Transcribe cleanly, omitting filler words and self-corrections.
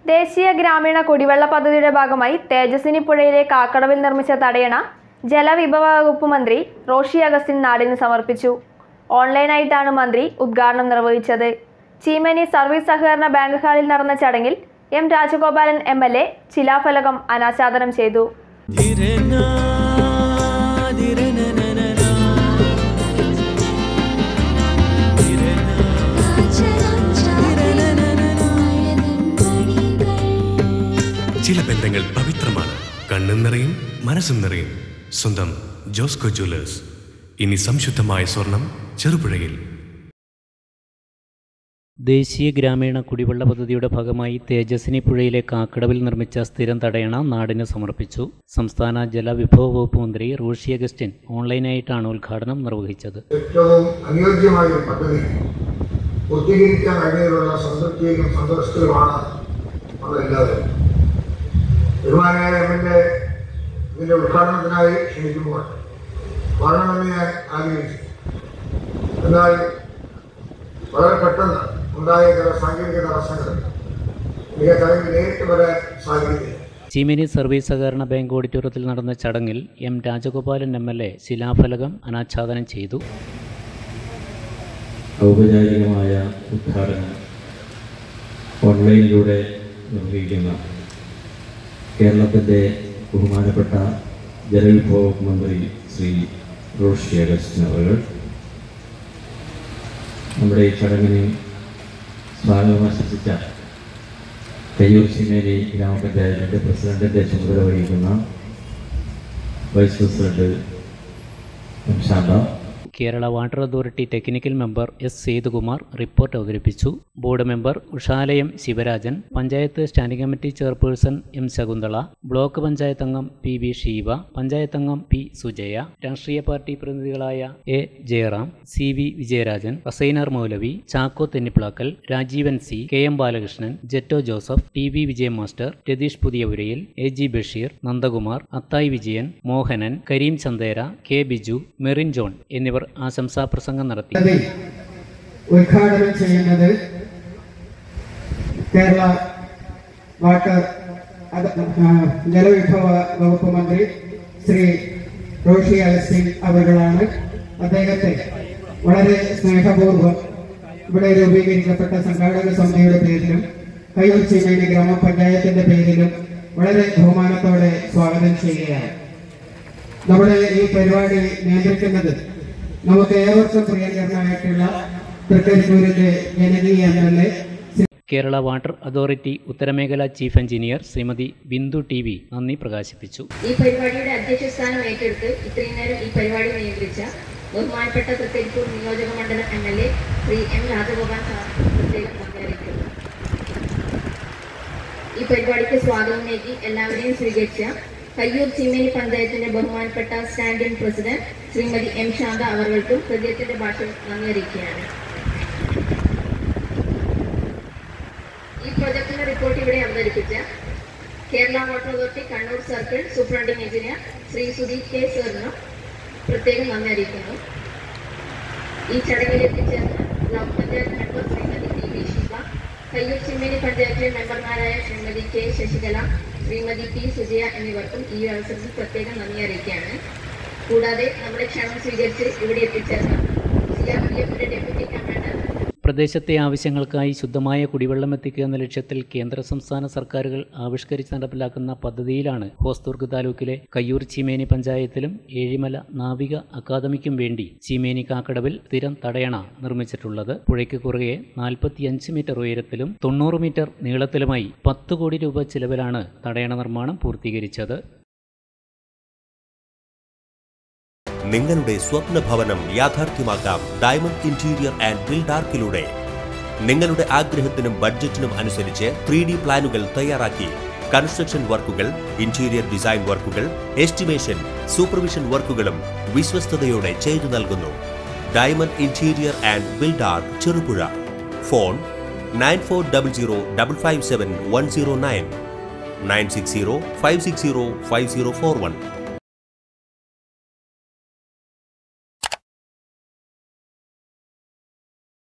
ദേശീയ ഗ്രാമീണ കുടിവെള്ള പദ്ധതിയുടെ ഭാഗമായി തേജസ്വിനി പുഴയിലെ കാക്കടവിൽ നിർമ്മിച്ച തടയണ ജലവിഭവ വകുപ്പ് മന്ത്രി റോഷി അഗസ്റ്റിൻ നാടിന് സമർപ്പിച്ചു. ഓൺലൈനായിട്ടാണ് മന്ത്രി ഉദ്ഘാടനം നിർവഹിച്ചത്. ചീമേനി സർവീസ് സഹകരണ ബാങ്ക് ഹാളിൽ നടന്ന ചടങ്ങിൽ എം രാജഗോപാലൻ MLA ശിലാഫലകം അനാച്ഛാദനം ചെയ്തു. ചില ബന്ധങ്ങൾ പവിത്രമാണ്. കണ്ണും നിറയും മനസ്സും നിറയും. സ്വന്തം ജോസ്കോ ജ്വല്ലേഴ്സ്. ഇനി സംശുദ്ധമായ സ്വർണം ചെറുപുഴയിൽ. ദേശീയ ഗ്രാമീണ കുടിവെള്ള പദ്ധതിയുടെ ഭാഗമായി തേജസ്വിനി പുഴയിലെ കാക്കടവിൽ നിർമ്മിച്ച സ്ഥിരം തടയണ നാടിന് സമർപ്പിച്ചു. സംസ്ഥാന ജലവിഭവ വകുപ്പ് മന്ത്രി റോഷി അഗസ്റ്റിൻ ഓൺലൈനായിട്ടാണ് ഉദ്ഘാടനം നിർവഹിച്ചത്. ഏറ്റവും അനുയോജ്യമായ ഒരു പദ്ധതി പൂർത്തീകരിക്കാൻ കഴിഞ്ഞതിലുള്ള സംതൃപ്തിയിലും സന്തോഷത്തിലുമാണ് നമ്മളെല്ലാവരും. ബഹുമാനായ MLA ഇതിൻ്റെ ഉദ്ഘാടനത്തിനായി ക്ഷണിക്കുമ്പോൾ വരണമെന്ന് ഞാൻ ആഗ്രഹിച്ചു. എന്നാൽ വളരെ പെട്ടെന്ന് ഉണ്ടായ ചില സാങ്കേതിക തടസ്സങ്ങൾ എനിക്ക് ചടങ്ങിൽ നേരിട്ട് വരാൻ സാധിക്കില്ല. ചീമേനി സർവീസ് സഹകരണ ബാങ്ക് ഓഡിറ്റോറിയത്തിൽ നടന്ന ചടങ്ങിൽ എം രാജഗോപാലൻ MLA ശിലാഫലകം അനാച്ഛാദനം ചെയ്തു. ഔപചാരികമായ ഉദ്ഘാടനം ഓൺലൈനിലൂടെ നിർവഹിക്കുന്ന കേരളത്തിൻ്റെ ബഹുമാനപ്പെട്ട ജലവിഭവ മന്ത്രി ശ്രീ റോഷി അഗസ്റ്റിൻ അവർ നമ്മുടെ ഈ ചടങ്ങിന് സ്വാഗതം ആശംസിച്ച കയ്യൂർ ചീമേനി ഗ്രാമപഞ്ചായത്തിൻ്റെ പ്രസിഡന്റിൻ്റെ ചുമതല വഹിക്കുന്ന vice president M Shantha, Kerala water authority technical member S. Sethukumar report അവതരിപ്പിച്ചു. Board member Ushalayam Sivarajan, panchayat standing committee chairperson M. Shakunthala, block panchayat അംഗം PV. ഷീവ, പഞ്ചായത്ത് അംഗം P. സുജയ, രാഷ്ട്രീയ പാർട്ടി പ്രതിനിധികളായ A. Jayaram, CV. Vijayarajan, Rasainar Moulavi, Chacko Thennippilakkal, Rajeevan C, KM. Balakrishnan, Jetto Joseph, TV. Vijayan master, Ratheesh Puthiyapurayil, AG. Basheer, Nandakumar, Athayi Vijayan, Mohanan, Kareem Chandera, K. Biju, Merin John എന്നിവർ ആശംസാ പ്രസംഗം നടത്തി. ഉദ്ഘാടനം ചെയ്യുന്നത് കേരള വാട്ടർ ജലവിഭവ വകുപ്പ് മന്ത്രി ശ്രീ റോഷി അഗസ്റ്റിൻ അവர்களാണ്. അദ്ദേഹത്തെ വളരെ സ്നേഹപൂർവ്വം ഇവിടെ രൂപീകരിക്കപ്പെട്ട സംഘാടക സമിതിയുടെ പേരിലും കയ്യൂർ ചീമേനി ഗ്രാമപഞ്ചായത്തിന്റെ പേരിലും വളരെ ബഹുമാനത്തോടെ സ്വാഗതം ചെയ്യുകയാണ്. നമ്മുടെ ഈ പരിപാടി നിയന്ത്രിക്കുന്നത് നമുക്ക് ഏവർക്കും പ്രിയങ്കരനായിട്ടുള്ള തൃക്കരിപ്പൂരിന്റെ ജനകീയ MLA കേരള വാട്ടർ അതോറിറ്റി ഉത്തരമേഖല chief engineer Shrimati Bindu TV നന്ദി പ്രകാശിപ്പിച്ചു. ഈ പരിപാടിയുടെ അധ്യക്ഷ സ്ഥാനം ഏറ്റെടുത്ത് ഇത്രയും നേരം ഈ പരിപാടി നിയന്ത്രിച്ച ബഹുമാനപ്പെട്ട തൃക്കരിപ്പൂർ നിയോജക മണ്ഡലം MLA Shri M. Rajagopal sir പ്രത്യേകം നന്ദി. ഈ പരിപാടിക്ക് സ്വാഗതം നൽകി എല്ലാവരെയും സ്വീകരിച്ച കയ്യൂർ ചീമേനി പഞ്ചായത്തിന്റെ ബഹുമാനപ്പെട്ട standing president Shrimati M. Shantha അവർക്കും ഹൃദയത്തിന്റെ ഭാഷയിൽ നന്ദി അറിയിക്കുകയാണ്. ഈ പ്രൊജക്ടിന്റെ റിപ്പോർട്ട് ഇവിടെ അവതരിപ്പിച്ച Kerala water authority Kannur circle superintending engineer Shri Sudhi K. സാറിനും പ്രത്യേകം നന്ദി അറിയിക്കുന്നു. ഈ ചടങ്ങിൽ എത്തിച്ചേർന്ന block panchayat member Shrimati PV. Siva, Kayyur Cheemeni പഞ്ചായത്തിലെ മെമ്പർമാരായ ശ്രീമതി K. ശശികല, ശ്രീമതി P. സുജയ എന്നിവർക്കും ഈ അവസരത്തിൽ പ്രത്യേകം നന്ദി അറിയിക്കുകയാണ്. കൂടാതെ നമ്മുടെ ക്ഷണം സ്വീകരിച്ച് ഇവിടെ എത്തിച്ചേർന്ന CRPFന്റെ ഡെപ്യൂട്ടി കമാൻഡർ. പ്രദേശത്തെ ആവശ്യങ്ങൾക്കായി ശുദ്ധമായ കുടിവെള്ളം എത്തിക്കുക എന്ന ലക്ഷ്യത്തിൽ കേന്ദ്ര സംസ്ഥാന സർക്കാരുകൾ ആവിഷ്കരിച്ച് നടപ്പിലാക്കുന്ന പദ്ധതിയിലാണ് ഹോസ്ദുർഗ് താലൂക്കിലെ കയ്യൂർ ചീമേനി പഞ്ചായത്തിലും ഏഴിമല നാവിക അക്കാദമിക്കും വേണ്ടി ചീമേനി കാക്കടവിൽ സ്ഥിരം തടയണ നിർമ്മിച്ചിട്ടുള്ളത്. പുഴയ്ക്ക് കുറുകെ 45 മീറ്റർ ഉയരത്തിലും 90 മീറ്റർ നീളത്തിലുമായി 10 കോടി രൂപ ചിലവിലാണ് തടയണ നിർമ്മാണം പൂർത്തീകരിച്ചത്. നിങ്ങളുടെ സ്വപ്ന ഭവനം യാഥാർത്ഥ്യമാക്കാം ഡയമണ്ട് ഇന്റീരിയർ ആൻഡ് ബിൽഡാർക്കിലൂടെ. നിങ്ങളുടെ ആഗ്രഹത്തിനും ബഡ്ജറ്റിനും അനുസരിച്ച് 3D പ്ലാനുകൾ തയ്യാറാക്കി കൺസ്ട്രക്ഷൻ വർക്കുകൾ, ഇന്റീരിയർ ഡിസൈൻ വർക്കുകൾ, എസ്റ്റിമേഷൻ, സൂപ്പർവിഷൻ വർക്കുകളും വിശ്വസ്തയോടെ ചെയ്തു നൽകുന്നു. Diamond interior and Buildark, Cherupuzha. Phone 9400557109 960 560 5041.